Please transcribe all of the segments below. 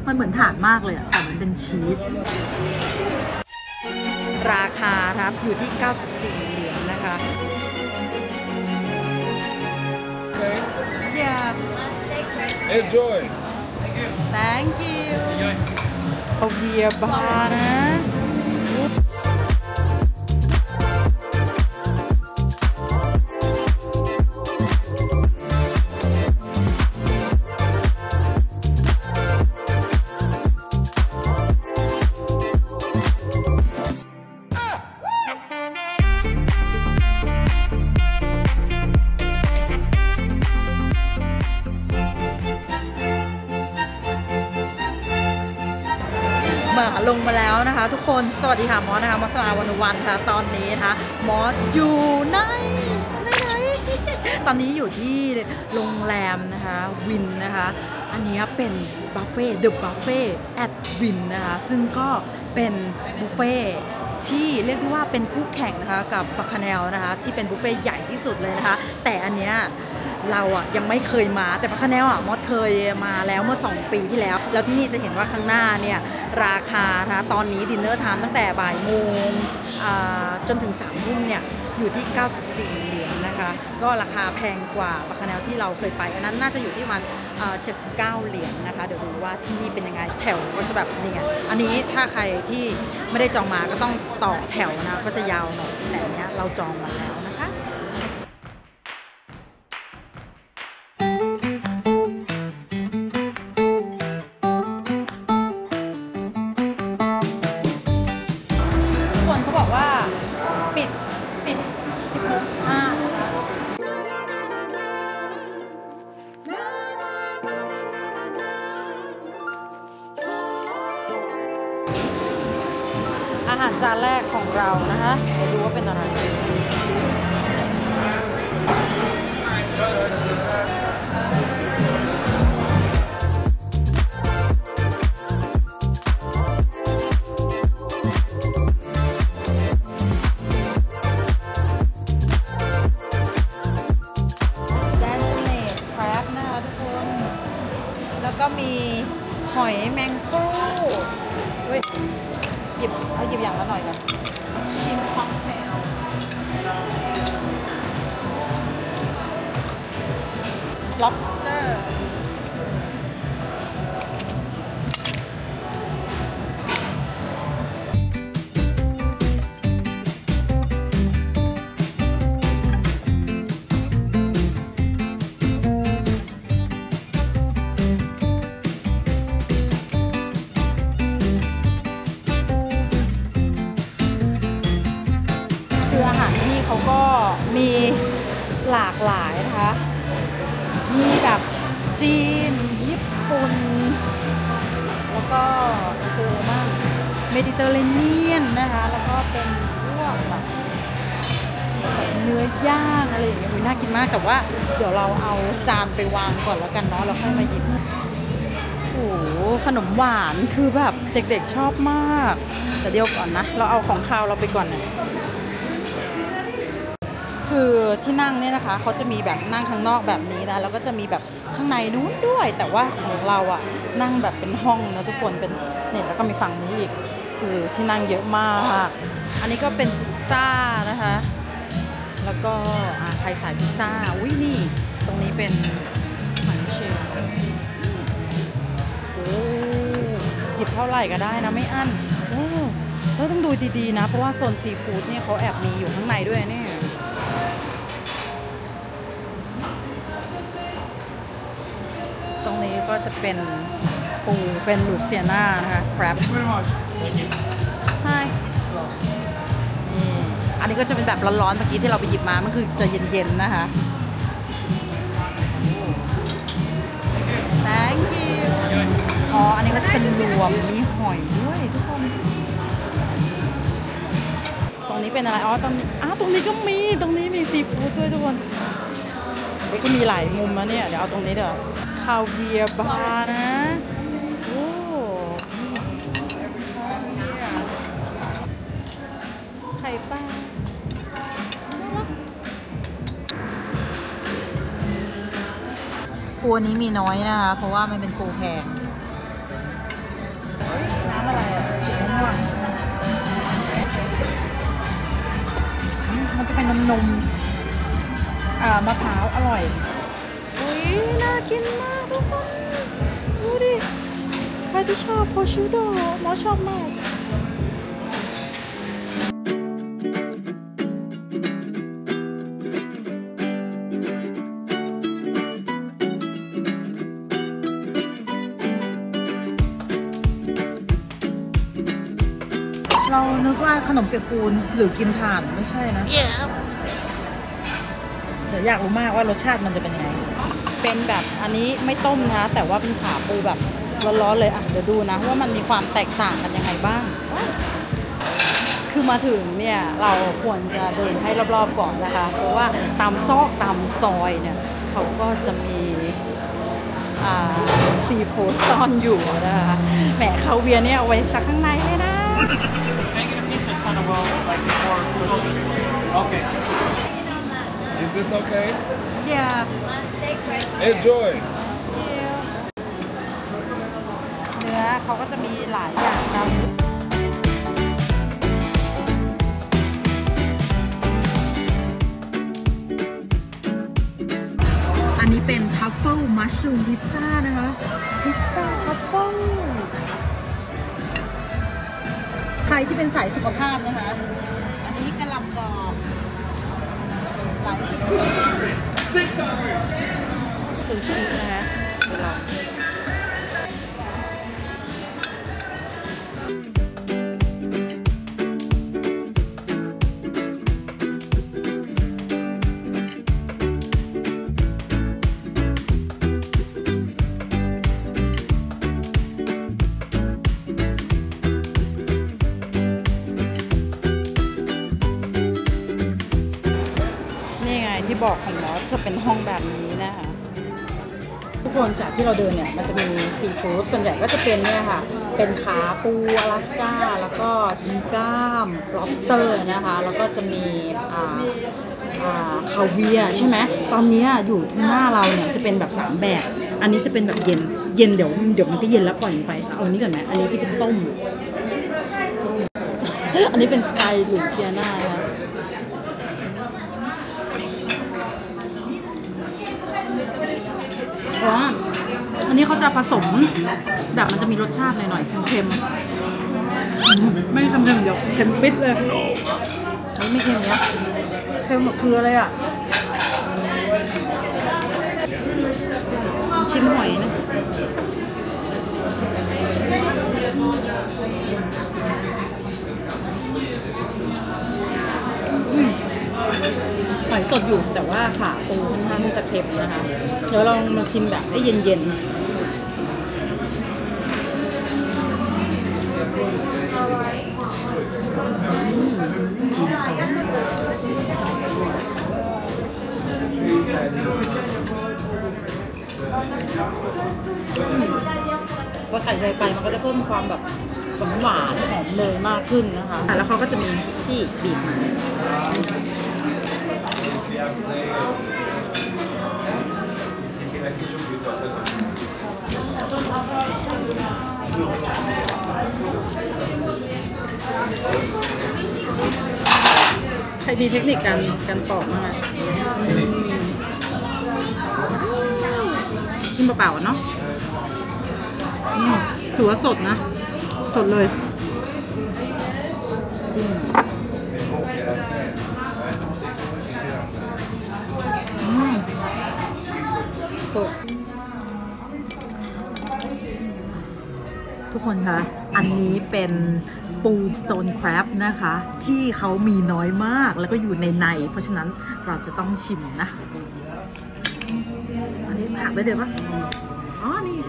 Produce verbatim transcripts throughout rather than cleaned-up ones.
มันเหมือนถ่านมากเลยอะแต่มันเป็นชีสราคาครับอยู่ที่เก้าสิบสี่เหรียญนะคะ Yeah Enjoy Thank you เอาเบียร์บาร์นะลงมาแล้วนะคะทุกคนสวัสดีค่ะมอสนะคะมอสลาวันวันค่ะตอนนี้นะคะมอสอยู่ไหนไหนตอนนี้อยู่ที่โรงแรมนะคะวินนะคะอันนี้เป็นบุฟเฟ่เดอะบุฟเฟ่แอดวินนะคะซึ่งก็เป็นบุฟเฟ่ที่เรียกได้ว่าเป็นคู่แข่งนะคะกับบาคาเนลนะคะที่เป็นบุฟเฟ่ใหญ่ที่สุดเลยนะคะแต่อันเนี้ยเราอ่ะยังไม่เคยมาแต่บาคาเนลอ่ะมอสเคยมาแล้วเมื่อสองปีที่แล้วแล้วที่นี่จะเห็นว่าข้างหน้าเนี่ยราคานะคะตอนนี้ดินเนอร์ไทม์ตั้งแต่บ่ายโมงจนถึงสามทุ่มเนี่ยอยู่ที่เก้าสิบสี่เหรียญนะคะก็ราคาแพงกว่าบาคาเนลที่เราเคยไปอันนั้นน่าจะอยู่ที่ประมาณเจ็ดสิบเก้าเหรียญนะคะเดี๋ยวดูว่าที่นี่เป็นยังไงแถวก็จะแบบนี่ไงอันนี้ถ้าใครที่ไม่ได้จองมาก็ต้องต่อแถวนะก็จะยาวหน่อยแต่เนี้ยเราจองมาแล้วนะคะอาหารจานแรกของเรานะคะเดี๋ยวดูว่าเป็นอะไรแดนเนตแครบนะคะทุกคนแล้วก็มีหอยแมงกรูเฮ้ยหยิบเอาหยิบอย่างละหน่อยก่อนชิมค็อกเทล lobster คืออาหารที่นี่เขาก็มีหลากหลายนะคะมีแบบจีนญี่ปุ่นแล้วก็คือมากเมดิเตอร์เรเนียนนะคะแล้วก็เป็นพวกแบบเนื้อย่างอะไรอย่างเงี้ยน่ากินมากแต่ว่าเดี๋ยวเราเอาจานไปวางก่อนแล้วกันเนาะแล้วค่อยมาหยิบโอ้โหขนมหวานคือแบบเด็กๆชอบมากแต่เดี๋ยวก่อนนะเราเอาของคาวเราไปก่อนนะคือที่นั่งเนี่ยนะคะเขาจะมีแบบนั่งข้างนอกแบบนี้นะแล้วก็จะมีแบบข้างในนู้นด้วยแต่ว่าของเราอะนั่งแบบเป็นห้องนะทุกคนเป็นเนี่ยแล้วก็มีฝั่งนี้อีกคือที่นั่งเยอะมากอันนี้ก็เป็นพิซซ่านะคะแล้วก็ใครสายพิซซ่าอุ้ยนี่ตรงนี้เป็นหมันเชลโอ้หยิบเท่าไหร่ก็ได้นะไม่อั้นโอ้แล้วต้องดูดีๆนะเพราะว่าโซนซีฟู้ดเนี่ยเขาแอบมีอยู่ข้างในด้วยเนี่ยตรงนี้ก็จะเป็นปูเป็นลูเซียนานะคะครับใช่อันนี้ก็จะเป็นแบบร้อนๆเมื่อกี้ที่เราไปหยิบมามันคือจะเย็นๆนะคะ thank you อ๋ออันนี้ก็จะเป็นรวมมีหอยด้วยทุกคนตรงนี้เป็นอะไรอ๋อตรงอ้าวตรงนี้ก็มีตรงนี้มีซีฟู้ดด้วยทุกคนนี่ก็มีหลายมุมนะเนี่ยเดี๋ยวเอาตรงนี้เดี๋ยวคาเวียร์บาร์นะโอ้ไข่ปลาปูนี้มีน้อยนะคะเพราะว่ามันเป็นปูแพงนมอ่ามะพร้าวอร่อยอุ้ยน่ากินมากทุกคนดูดิใครที่ชอบโพชูโดหมอชอบมากเรานึกว่าขนมเปียกปูนหรือกินถ่านไม่ใช่นะ yeah. เดี๋ยวอยากรู้มากว่ารสชาติมันจะเป็นยังไงเป็นแบบอันนี้ไม่ต้มนะแต่ว่าเป็นขาปูแบบร้อนๆเลยอ่ะเดี๋ยวดูนะว่ามันมีความแตกต่างกันยังไงบ้างคือมาถึงเนี่ยเราควรจะเดินให้รอบๆก่อนนะคะเพราะว่าตามซอกตามซอยเนี่ยเขาก็จะมีซีฟู้ดซ่อนอยู่นะคะแหมคาเวียร์เนี่ยเอาไว้สักข้างในเลยนะ Okay. Is this okay? Yeah. Enjoy. เนื้อเขาก็จะมีหลายอย่างนะอันนี้เป็นทัฟเฟิลมัชรูมพิซซ่านะคะพิซซ่าทัฟเฟิลใครที่เป็นสายสุขภาพนะคะอันนี้กะหล่ำกรอบหลายซูชินะคะไปลองที่บอกของมอสจะเป็นห้องแบบนี้นะคะทุกคนจากที่เราเดินเนี่ยมันจะมีซีฟู้ดส่วนใหญ่ก็จะเป็นเนี่ยค่ะเป็นขาปูอลาสก้าแล้วก็ชิ้นกล้าม lobster นะคะแล้วก็จะมีอ่าอ่าคาเวียร์ใช่ไหมตอนนี้อยู่ที่หน้าเราเนี่ยจะเป็นแบบสามแบบอันนี้จะเป็นแบบเย็นเย็นเดี๋ยวเดี๋ยวมันก็เย็นแล้วปล่อยไปเอาอันนี้ก่อนไหมอันนี้ที่เป็นต้ม อันนี้เป็นสไตล์หลุยเซียนาค่ะเพราะอันนี้เขาจะผสมแบบมันจะมีรสชาติหน่อยๆเค็มๆไม่เค็มๆเดี๋ยวเค็มปิดเลยอันนี้ไม่เค็มเนี้ยเค็มแบบเกลือเลยอ่ะชิมหอยนะหอยสดอยู่แต่ว่าขาปูค่อนข้างที่จะเค็มนะคะเดี๋ยวลองมาชิมแบบให้เย็นๆพอใส่ใจไปมันก็จะเพิ่มความแบบหวานหอมเนยมากขึ้นนะคะแล้วเขาก็จะมีที่บีบมาใครมีเทคนิคการการปอกมากกินเปล่าๆเนาะถือว่าสดนะสดเลยจริงสดทุกคนคะอันนี้เป็นปูสโตนแครบนะคะที่เขามีน้อยมากแล้วก็อยู่ในในเพราะฉะนั้นเราจะต้องชิมนะอันนี้หักได้เดี๋ยวปะอ๋อนี่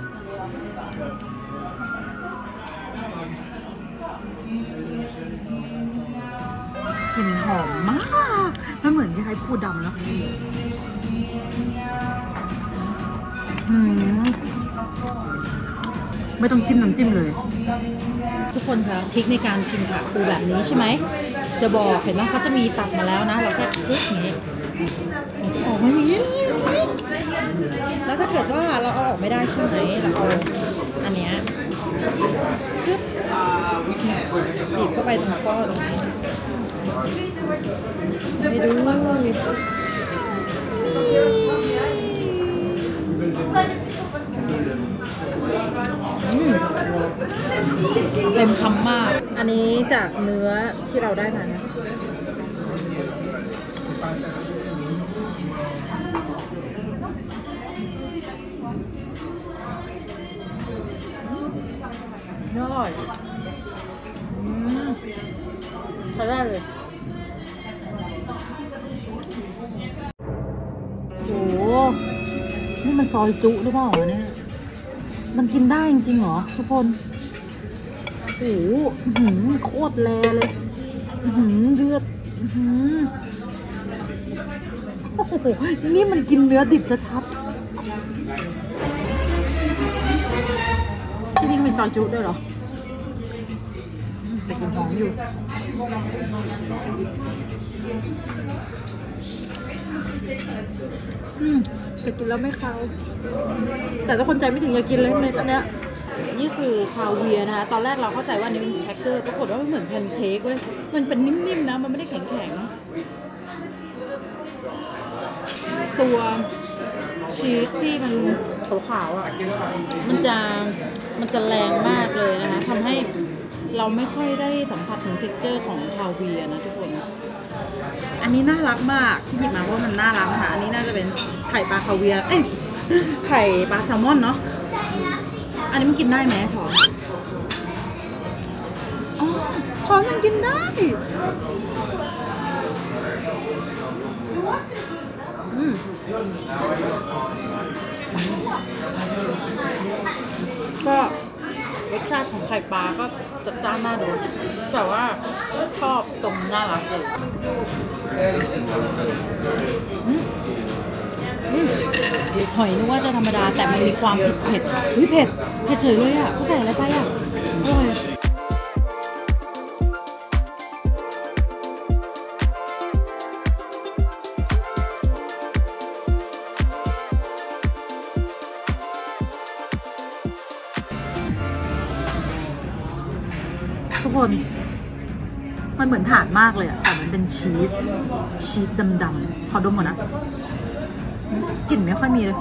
กลิ่นหอมมากมันเหมือนคล้ายๆปูดำนะอืมไม่ต้องจิ้มน้ำจิ้มเลยทุกคนคะทริคในการกินขาปูแบบนี้ใช่ไหมจะบอกเห็นไหมเขาจะมีตักมาแล้วนะเราแค่กึ๊กนี้มันจะออกมาอย่างนี้แล้วถ้าเกิดว่าเราเอาออกไม่ได้ใช่ไหมเราเอาอันเนี้ยกึ๊บบีบเข้าไปตรงก้อนตรงนี้ให้ดูอืมเต็มคำมากอันนี้จากเนื้อที่เราได้มานะอร่อยอืมใช้ได้เลยโอ้โหนี่มันซอยจุหรือเปล่าเนี่ยมันกินได้จริงๆเหรอทุกคนโอ้โหโคตรแลเลยเลือดโอ้โหนี่มันกินเนื้อดิบชัดๆที่นี่มีซอยจุด้วยเหรอแต่กินหอมอยู่อืมแต่กินแล้วไม่คาวแต่ถ้าคนใจไม่ถึงอย่ากินเลยเม็ดอันเนี้ยนี่คือคาเวียร์นะคะตอนแรกเราเข้าใจว่าอันนี้เป็นแครกเกอร์ปรากฏว่ามันเหมือนแพนเค้กเว้ยมันเป็นนิ่มๆนะมันไม่ได้แข็งๆตัวชีสที่มันขาวๆอ่ะมันจะมันจะแรงมากเลยนะคะทำให้เราไม่ค่อยได้สัมผัสถึงเท็กเจอร์ของคาเวียร์นะทุกคนอันนี้น่ารักมากที่หยิบมาเพราะมันน่ารักค่ะอันนี้น่าจะเป็นไข่ปลาคาเวียร์เอ้ยไข่ปลาแซลมอนเนาะอันนี้มันกินได้ไหมช้อนอ๋อช้อนมันกินได้อืมก็รสชาติของไข่ปลาก็จัดจ้านน่าดูแต่ว่าชอบตรงน่ารักเลยหอยนึกว่าจะธรรมดาแต่มันมีความเผ็ดเผ็ดเฮ้ยเผ็ดเผ็ดเฉยเลยอ่ะเขาใส่อะไรไปอ่ะอร่อยทุกคนมันเหมือนถ่านมากเลยอะแต่มันเป็นชีสชีสดำๆขอดมก่อนนะกลิ่นไม่ค่อยมีเลย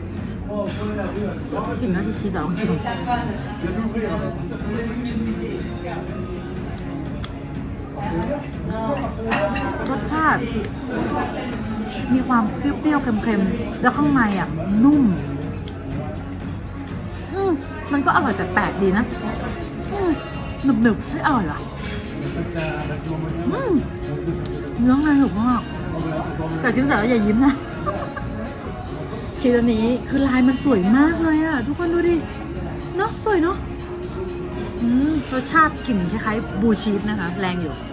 กลิ่นน่าจะชีสแต่ลองชิมรสชาติมีความเปรี้ยวๆเค็มๆแล้วข้างในอ่ะนุ่มอืมมันก็อร่อยแปลกๆดีนะหนึบๆไม่อร่อยว่ะอืมเนื้อในหนึบมากแต่กินเสร็จแล้วอย่ายิ้มนะชีสนี้คือลายมันสวยมากเลยอ่ะทุกคนดูดิเนาะสวยเนาะอืมรสชาติกลิ่นคล้ายๆบูชีสนะคะแรงอยู่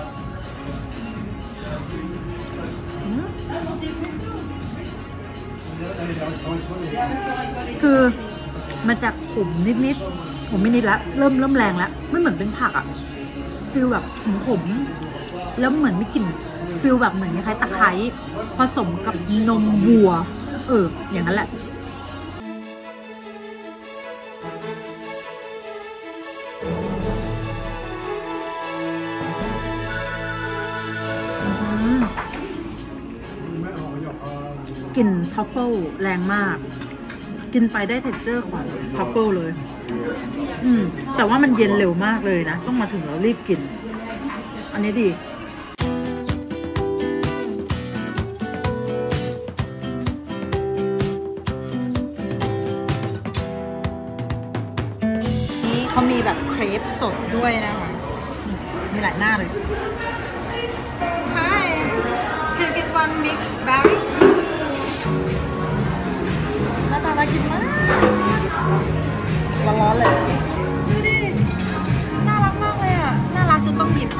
คือมันจะขมนิดๆผมไม่นิดแล้วเริ่มเริ่มแรงแล้วไม่เหมือนเป็นผักอ่ะฟิลแบบขมๆแล้วเหมือนไม่กลิ่นฟิลแบบเหมือนคล้ายๆตะไคร้ผสมกับนมวัวเอออย่างนั้นแหละกลิ่นทัฟเฟิลแรงมากกินไปได้เท็กเจอร์ของทัฟเฟิลเลยอืมแต่ว่ามันเย็นเร็วมากเลยนะต้องมาถึงแล้วรีบกินอันนี้ดีนี่เขามีแบบเครปสดด้วยนะคะมีหลายหน้าเลย Hi can get one mixed berry หน้าตาน่ากินมากร้อนๆเลยดูดิน่ารักมากเลยอ่ะน่ารักจนต้องหยิบ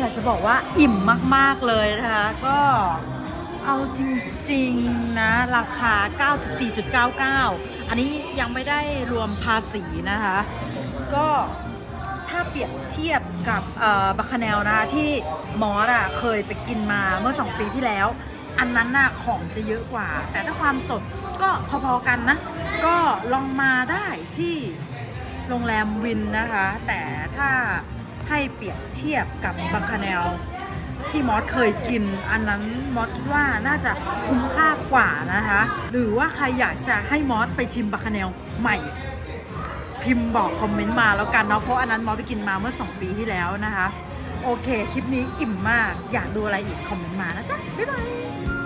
ากจะบอกว่าอิ่มมากๆเลยนะคะก็เอาจริงๆนะราคา เก้าสิบสี่จุดเก้าเก้า อันนี้ยังไม่ได้รวมภาษีนะคะก็ถ้าเปรียบเทียบกับบัคคาเนลนะคะที่มอสอะเคยไปกินมาเมื่อสองปีที่แล้วอันนั้นน่ะของจะเยอะกว่าแต่ถ้าความสดก็พอๆกันนะก็ลองมาได้ที่โรงแรมวินนะคะแต่ถ้าให้เปรียบเทียบกับบัคคาเนลที่มอสเคยกินอันนั้นมอสคิดว่าน่าจะคุ้มค่ากว่านะคะหรือว่าใครอยากจะให้มอสไปชิมบัคคาเนลใหม่พิมพ์บอกคอมเมนต์มาแล้วกันเนาะเพราะอันนั้นมอสไปกินมาเมื่อสองปีที่แล้วนะคะโอเคคลิปนี้อิ่มมากอยากดูอะไรอีกคอมเมนต์มานะจ๊ะบ๊ายบาย